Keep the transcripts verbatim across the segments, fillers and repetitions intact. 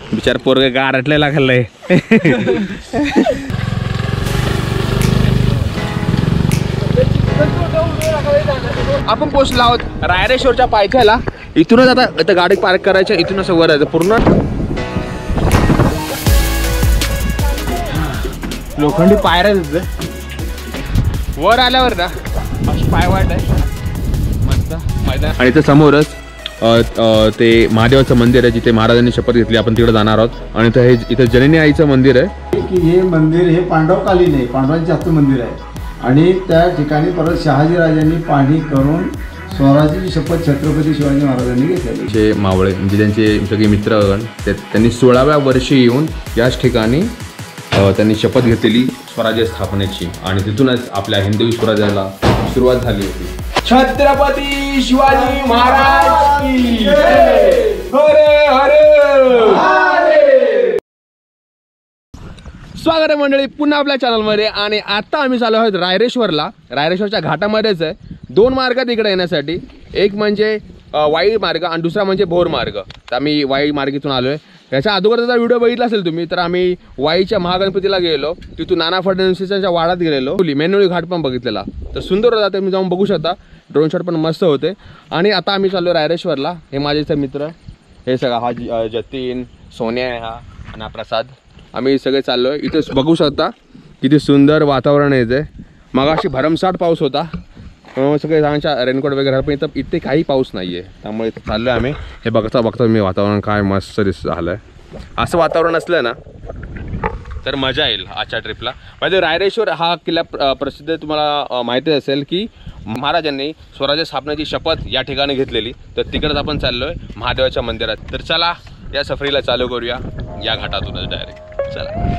बिचार पोरग गारटलेला खाल्लंय. आपण पोहोचलो आहोत रायरेश्वरच्या पायथ्याला. इथूनच आता आता गाडी पार्क करायच्या, इथून असं वर जायचं पूर्ण लोखंडी पायऱ्या तिथे. वर आल्यावर ना अशी पाय वाट आहे मस्त मैदान. आणि इथं समोरच ते महादेवाचं मंदिर आहे जिथे महाराजांनी शपथ घेतली. आपण तिकडे जाणार आहोत. आणि इथं हे इथं जननी आईचं मंदिर आहे की हे मंदिर हे पांडवकालीन आहे, पांडवांचे हस्त मंदिर आहे. आणि त्या ठिकाणी परत शहाजी राजांनी पाणी करून स्वराज्याची शपथ छत्रपती शिवाजी महाराजांनी घेतलेली. जे मावळे म्हणजे त्यांचे सगळे मित्रगण त्यांनी सोळाव्या वर्षी येऊन याच ठिकाणी त्यांनी शपथ घेतलेली स्वराज्य स्थापनेची. आणि तिथूनच आपल्या हिंदवी स्वराज्याला सुरुवात झाली होती. छत्रपती शिवाजी महाराज की जय. हरे हरे. स्वागत आहे मंडळी पुन्हा आपल्या चॅनलमध्ये. आणि आता आम्ही चालू आहोत रायरेश्वरला. रायरेश्वरच्या घाटामध्येच आहे. दोन मार्ग आहेत इकडे येण्यासाठी. एक म्हणजे वाई मार्ग आणि दुसरा म्हणजे भोर मार्ग. तर आम्ही वाई मार्गेतून आलो आहे. याच्या अगोदरचा व्हिडिओ बघितला असेल तुम्ही तर आम्ही वाईच्या महागणपतीला गेलो. तिथून नाना फडणवीसांच्या वाडात गेलेलो. मेनोळी घाट पण बघितलेला. तर सुंदर होता. तुम्ही जाऊन बघू शकता. ड्रोन शॉट पण मस्त होते. आणि आता आम्ही चाललो रायरेश्वरला. हे माझे मित्र हे सगळा हा जतीन सोन्या आहे हा आणि हा प्रसाद. आम्ही सगळे चाललो आहे. इथे बघू शकता किती सुंदर वातावरण आहे. इथे मगाशी भरमसाठ पाऊस होता. सगळे जाण्याच्या रेनकोट वगैरे पण इथं इथे काही पाऊस नाही आहे. त्यामुळे इथं चाललो आहे आम्ही. हे बघता बघता मी वातावरण काय मस्त दिस झालं आहे. असं वातावरण असलं ना तर मजा येईल आजच्या ट्रिपला. म्हणजे रायरेश्वर हा किल्ला प्रसिद्ध तुम्हाला माहिती असेल की महाराजांनी स्वराज्य स्थापनेची शपथ या ठिकाणी घेतलेली. तर तिकडच आपण चाललो आहे महादेवाच्या मंदिरात. तर चला या सफरीला चालू करूया या घाटातूनच डायरेक्ट. चला.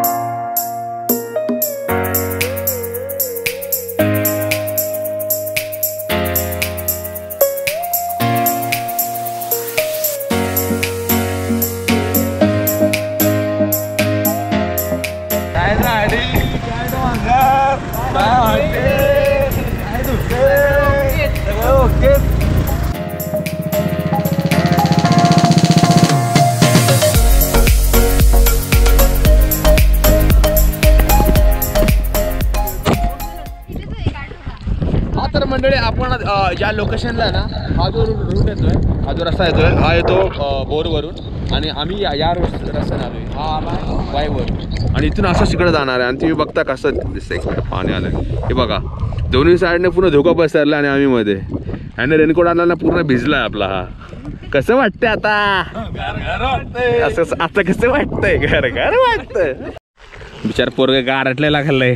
तर मंडळी आपण या लोकेशनला ना हा जो रूट येतोय, हा जो रस्ता येतोय हा येतो बोरवरून. आणि आम्ही या या रस्त्याने आलोय. हा आला वाईवरून. आणि इथून असं तिकडे जाणार आहे. आणि तुम्ही बघता कसं दिसतं. एक मिनिट पाणी आलं हे बघा. दोन्ही साईडने पूर्ण धोका पसरला आणि आम्ही मध्ये. ह्याने रेनकोट आणला ना पूर्ण भिजलाय आपला हा. कसं वाटतंय आता असं आता कसं वाटतंय? घर घर वाटतंय. बिचार पोरग गारटलेला खाल्लंय.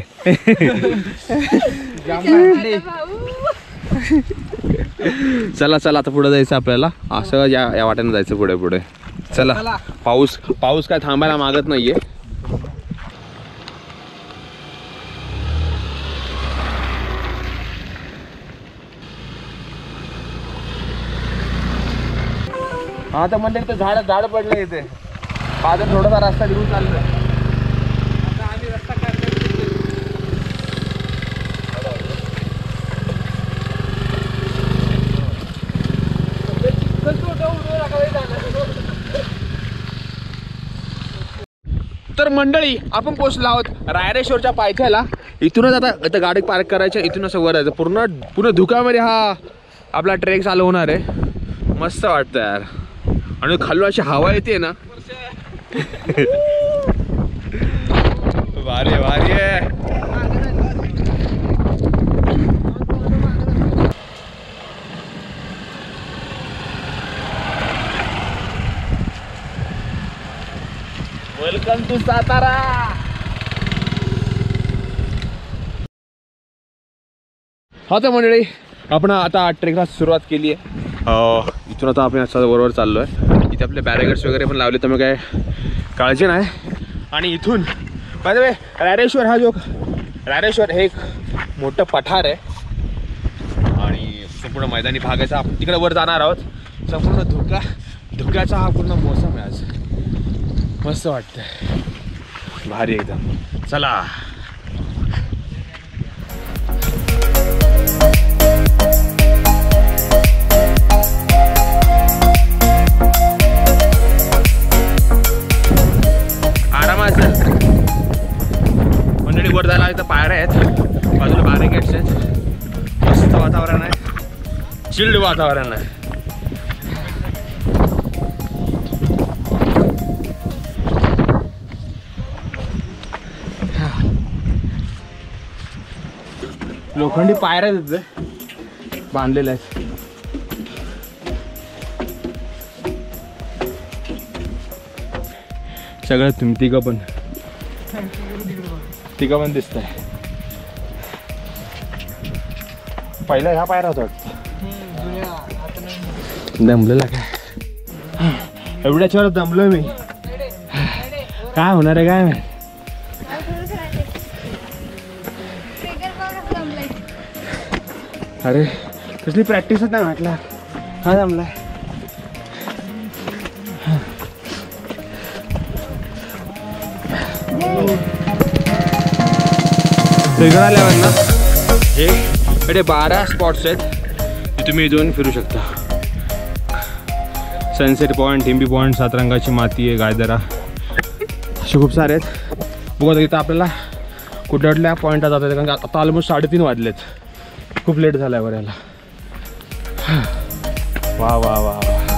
चला चला आता पुढे जायचं आपल्याला. असं या या वाट्याने जायचं पुढे पुढे. चला. पाऊस पाऊस काय थांबायला मागत नाहीये. हा तर म्हणजे इथे झाड झाड पडलं इथे. माझा थोडासा रस्ता घेऊन चाललोय. आता आम्ही रस्ता तर मंडळी आपण पोहोचलो आहोत रायरेश्वरच्या पायथ्याला. इथूनच आता आता गाडी पार्क करायच्या, इथून असं वर जायचं. पूर्ण पूर्ण धुक्यामध्ये हा आपला ट्रेक चालू होणार आहे. मस्त वाटतं यार. आणि खालून अशी हवा येते ना भारी भारी आहे. Welcome to Satara. हा तर मंडळी आपण आता ट्रेकला सुरुवात केली आहे. इथून आता आपण असं बरोबर चाललो आहे. इथे आपले बॅरिगेड्स वगैरे पण लावले त्यामुळे काय काळजी नाही. आणि इथून बाय द वे रायरेश्वर हा जो रायरेश्वर हे एक मोठं पठार आहे. आणि संपूर्ण मैदानी भागाचा आपण तिकडे वर जाणार आहोत. संपूर्ण धुका धुक्याचा हा पूर्ण मोसम आहे आज. मस्त वाटतंय. भारी एकदम. चला. असेल मंडळी. वर जायला इथं पायऱ्या आहेत, बाजूला बॅरिकेड्स आहेत, मस्त वातावरण आहे, चिल्ड वातावरण आहे. लोखंडी पायऱ्या तिथे बांधलेल्या आहेत. सगळं तुम्ही तिघं पण तिघं पण दिसत आहे. पहिला ह्या पायऱ्या होता दमलेला काय एवढ्याच्या वर दमलोय मी. काय होणार आहे काय माहिती. अरे कसली प्रॅक्टिसच नाही म्हटलं. हा जमलाय. ट्रिगर आल्यावर ना हे इकडे बारा स्पॉट्स आहेत जे तुम्ही इथून फिरू शकता. सनसेट पॉईंट, टिंबी पॉईंट, सातरंगाची माती आहे, गायदरा, असे खूप सारे आहेत. बघा इथं आपल्याला कुठल्या कुठल्या पॉईंटला जातात कारण आता ऑलमोस्ट साडेतीन वाजलेत. खूप लेट झाला आहे वर यायला. वा वा वा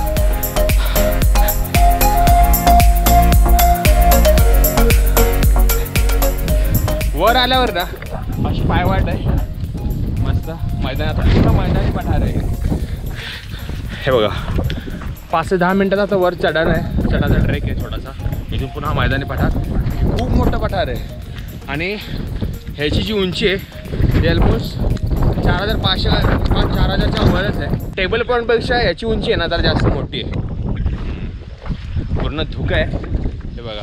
वर आल्यावर ना अशी पायवाट आहे मस्त. मैदानात पूर्ण मैदानी पठार आहे. हे बघा पाच ते दहा मिनिटाचा तर वर चढण आहे, चढाचा ट्रेक आहे थोडासा. इथून पुन्हा मैदानी पठार, खूप मोठं पठार आहे. आणि ह्याची जी उंची आहे ती ऑलमोस्ट चार हजार पाचशे पाच चार हजारच्या वरच आहे. टेबल पॉईंटपेक्षा ह्याची उंची आहे ना जरा जास्त मोठी आहे. पूर्ण धुकं आहे हे बघा.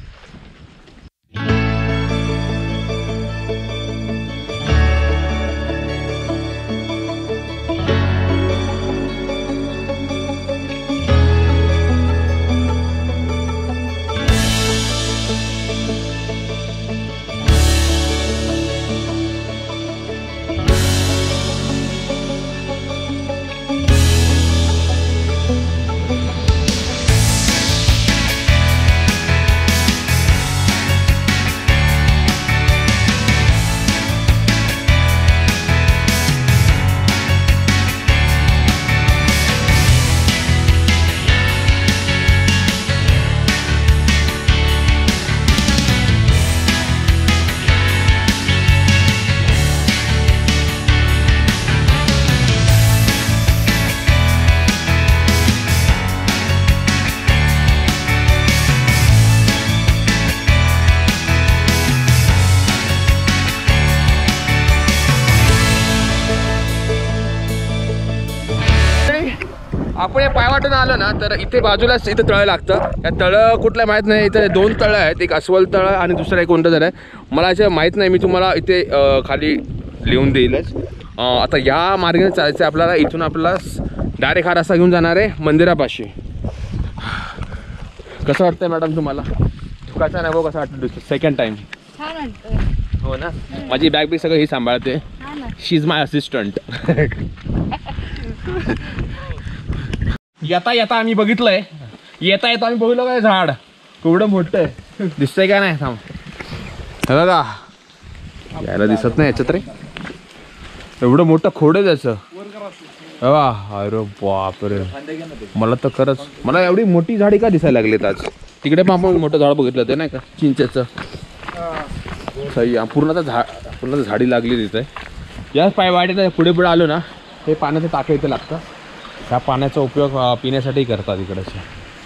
आपण या पायवाटून आलो ना तर इथे बाजूलाच इथं तळं लागतं. या तळं कुठलं माहीत नाही. इथे दोन तळं आहेत, एक अस्वल तळं आणि दुसरं एक कोणतं तळं आहे मला याचं माहीत नाही. मी तुम्हाला इथे खाली लिहून देईलच. आता या मार्गाने चालायचं आहे आपल्याला. इथून आपल्याला डायरेक्ट हा रस्ता घेऊन जाणार आहे मंदिरापाशी. कसं वाटतंय मॅडम तुम्हाला? धुकाचा नाही भाऊ, कसं वाटतं? सेकंड टाइम हो ना. माझी बॅग बी सगळं ही सांभाळते. She is my assistant. येता येता आम्ही बघितलंय, येता येता आम्ही बघितलं काय झाड केवढं मोठं आहे. दिसतंय का नाही थांब. हे बघा यायला दिसत नाही याच्यात रे. एवढं मोठं खोड आहे त्याचं. अरे बापरे, मला तर खरंच मला एवढी मोठी झाडी का दिसायला लागलीत आज. तिकडे पण आपण मोठं झाड बघितलं ते नाही का चिंचेचं. सही पूर्ण आता झाड पूर्ण झाडी लागली तिथे. या पायवाटेत पुढे पुढे आलो ना हे पाण्याचं टाकं इथे लागतं. ह्या पाण्याचा उपयोग पिण्यासाठी करतात इकडचे.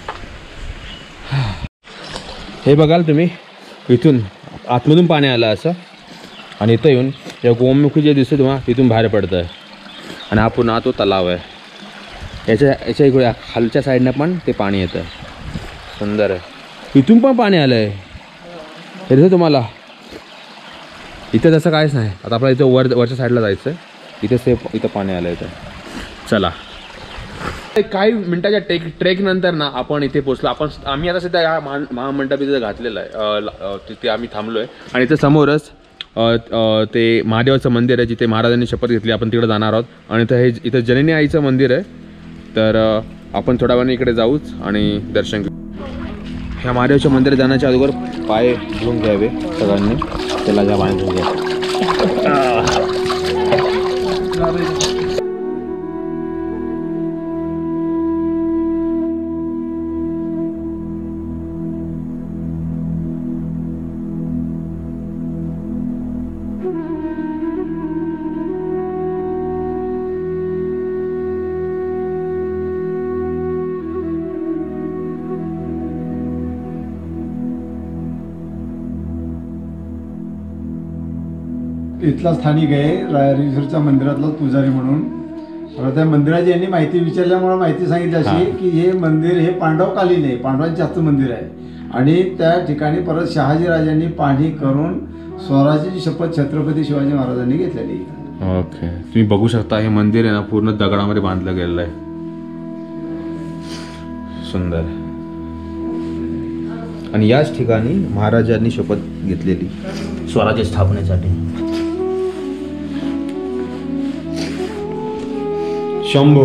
हे बघाल तुम्ही इथून आतमधून पाणी आलं असं आणि इथं येऊन या गोमुखी जे दिसतं तुम्हाला तिथून बाहेर पडतं आहे. आणि हा पुन्हा तो तलाव आहे. याच्या याच्या इकडे खालच्या साईडनं पण ते पाणी येतं. सुंदर आहे. इथून पण पाणी आलं आहे हे दिसतं तुम्हाला. इथं तसं काहीच नाही. आता आपल्याला इथं वर वरच्या साईडला जायचं आहे. इथे सेफ इथं पाणी आलं इथं. चला काही मिनिटाच्या टेक ट्रेक नंतर ना आपण इथे पोचलो. आपण आम्ही आता सध्या या महा महामंडप इथं घातलेलं आहे. तिथे आम्ही थांबलो आहे आणि इथं समोरच ते महादेवाचं मंदिर आहे जिथे महाराजांनी शपथ घेतली. आपण तिकडे जाणार आहोत. आणि इथं हे इथं जननी आईचं मंदिर आहे. तर आपण थोड्या वेळाने इकडे जाऊच आणि दर्शन घेऊ. ह्या महादेवच्या मंदिरात जाण्याच्या अगोदर पाय धुवून घ्यावे सगळ्यांनी. त्याला ज्या पाणी धुवून घ्या. इथला स्थानिक आहे रायरेश्वरच्या मंदिरातला पुजारी म्हणून. मला त्या मंदिराची यांनी माहिती विचारल्यामुळे माहिती सांगितली अशी की हे मंदिर हे पांडवकालीन आहे, पांडवांचे जास्त मंदिर आहे. आणि त्या ठिकाणी परत शहाजी राजांनी पाणी करून स्वराज्याची शपथ छत्रपती शिवाजी महाराजांनी घेतलेली. ओके, तुम्ही बघू शकता हे मंदिर आहे ना पूर्ण दगडामध्ये बांधलं गेलेलं आहे. सुंदर. आणि याच ठिकाणी महाराजांनी शपथ घेतलेली स्वराज्य स्थापनेसाठी. शंभो.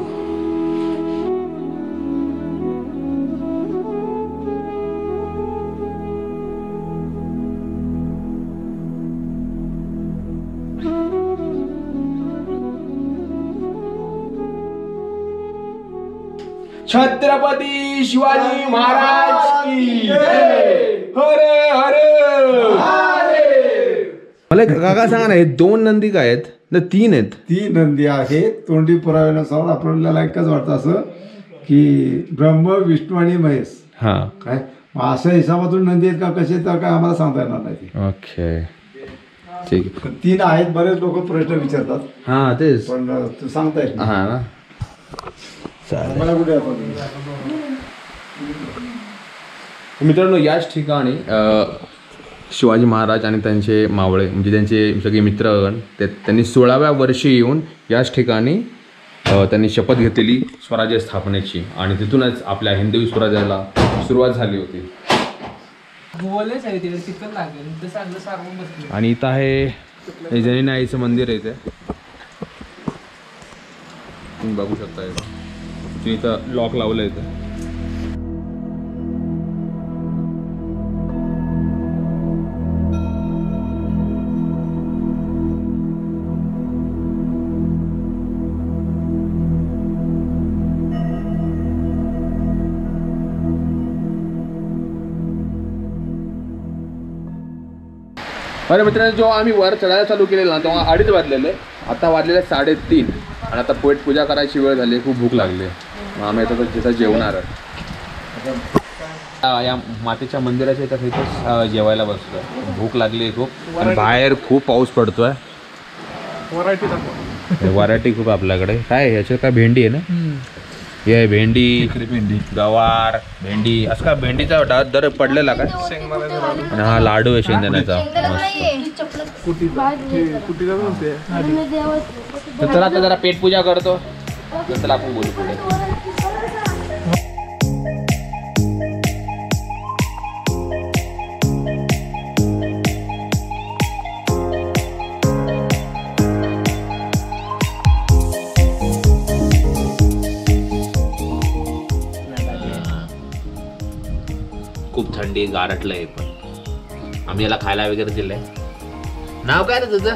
छत्रपती शिवाजी महाराज की जय. हरे हरे. मला काका सांगा ना, हे दोन नंदी काय आहेत ना तीन आहेत? तीन नंदी आहेत. तोंडी पुराव्यानुसार आपल्याला एकच वाटतं असं की ब्रह्म विष्णू आणि महेश. हा काय अशा हिसाबातून नंदी आहेत का कसे तर काय आम्हाला सांगता येणार नाही. ओके ठीक आहे. तीन आहेत. बरेच लोक प्रश्न विचारतात. हा तेच पण तू सांगता येत हा ना. मला कुठे आपण मित्रांनो याच ठिकाणी शिवाजी महाराज आणि त्यांचे मावळे म्हणजे त्यांचे सगळे मित्रगण ते त्यांनी सोळाव्या वर्षी येऊन याच ठिकाणी त्यांनी शपथ घेतलेली स्वराज्य स्थापनेची. आणि तिथूनच आपल्या हिंदवी स्वराज्याला सुरुवात झाली होती. आणि इथं आहे जैन आईचं मंदिर आहे. इथे तुम्ही बघू शकता. इथं इथं लॉक लावलं इथं. अरे मित्रांनो, जेव्हा आम्ही वर चढायला चालू केलेलं ना तेव्हा अडीच वाजलेले. आता वाजलेले साडेतीन. आणि आता पोट पूजा करायची वेळ झाली. खूप भूक लागली. मग आम्ही आता तिथं जेवणार. या मातेच्या मंदिराच्या इथं इथंच जेवायला बसलो. भूक लागली खूप. आणि बाहेर खूप पाऊस पडतोय. व्हरायटी खूप आपल्याकडे. काय ह्याच्यात काय भेंडी आहे ना? हे आहे भेंडी, भेंडी गवार भेंडी. असं का भेंडीचा दर पडलेला काय? आणि हा लाडू आहे शेंगदाण्याचा. तर चला आता जरा पेट पूजा करतो. नंतर आपण बोलू पुढे. खूप थंडी गारटलंय. पण आम्ही याला खायला वगैरे दिलंय. नाव काय रे तुझं?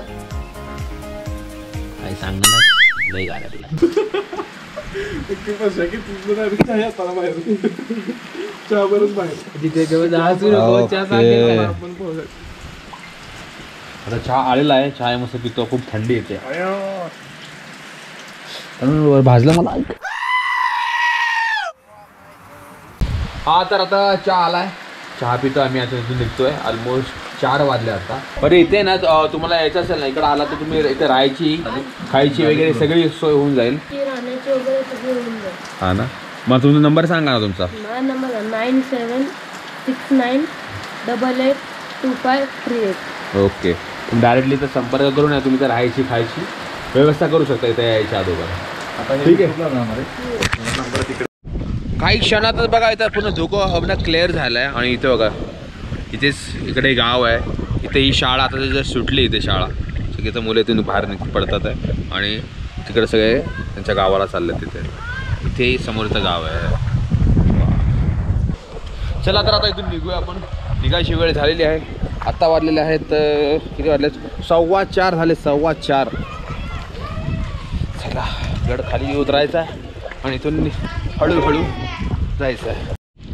काही सांग ना. लय गारटलंय. आता चहा आलेला आहे. चहा मस्त पितो. खूप थंडी येते. भाजलं मला. हा तर आता चहा आलाय. चहा पितो आम्ही. आता इथून निघतोय. ऑलमोस्ट चार वाजले आता. बरं इथे ना तुम्हाला यायचं असेल ना इकडे आला तर तुम्ही इथे राहायची खायची वगैरे सगळी सोय होऊन जाईल. हा ना. मग तुमचा नंबर सांगा ना तुमचा. Number nine seven six nine double eight two five three eight. Okay. तुम्ही डायरेक्टली तर संपर्क करून या. तुम्ही तर राहायची खायची व्यवस्था करू शकता इथे यायच्या अगोदर. ठीक आहे. काही क्षणातच बघा इथं पूर्ण धुकं हवं क्लिअर झालं आहे. आणि इथं बघा इथेच इकडे गाव आहे. इथे ही शाळा आता जर सुटली. इथे शाळा सगळे तर मुलं इथून बाहेर निघ पडतात आहे. आणि तिकडे सगळे त्यांच्या गावाला चालले. तिथे इथे समोरचं गाव आहे. चला तर आता इथून निघूया आपण. निघायची वेळ झालेली आहे. आत्ता वाजलेले आहेत अं, किती वाजले? सव्वा चार झाले, सव्वा चार. चला गड खाली उतरायचा आहे आणि इथून हळूहळू जायचं आहे.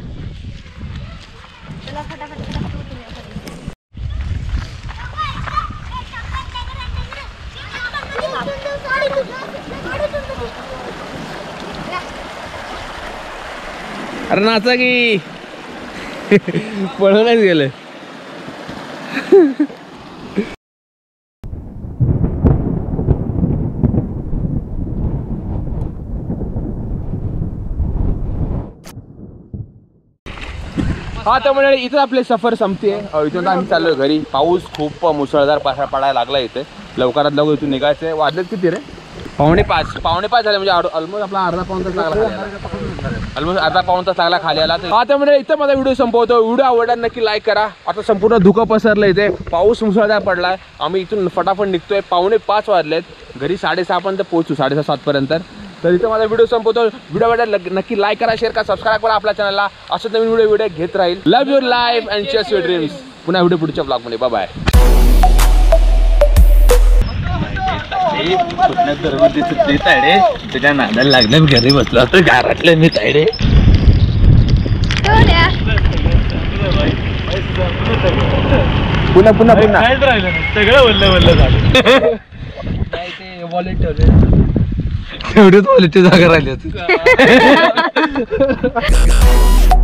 अरे नाचा की पळूनच गेले. हा त्यामुळे इथं आपले सफर संपते. इथून आम्ही चाललोय घरी. पाऊस खूप मुसळधार पासा पडायला लागला इथे. लवकरात लवकर इथून निघायचंय. वाजलेत किती रे? पावणे पाच पावणे पाच झाले म्हणजे ऑलमोस्ट आपला अर्धा पाऊण तास लागला ऑलमोस्ट अर्धा पाऊण तास लागला खाली यायला. हा त्यामुळे इथं माझा व्हिडिओ संपवतो. व्हिडिओ आवडला नक्की लाईक करा. आता संपूर्ण धुकं पसरलं इथे. पाऊस मुसळधार पडलाय. आम्ही इथून फटाफट निघतोय. पावणे पाच वाजलेत. घरी साडेसहा पर्यंत पोहोचू, साडेसहा सात पर्यंत. तर इथं माझा व्हिडिओ संपवतो. व्हिडिओ आवडला नक्की लाईक करा, शेअर करा, सबस्क्राईब करा आपल्या चॅनलला. असं नवीन व्हिडिओ व्हिडिओ घेत राहील. Love your life and chase your dreams. पुन्हा व्हिडिओ पुढच्या ब्लॉगमध्ये. Bye bye. तुझ्या नादाला लागलं घरी बसलो असतो घरातलं मी तायडे. पुन्हा पुन्हा पुन्हा सगळं वल्ल वल्ल झालं. तेवढीच वॉलेटची जागा राहिली होती.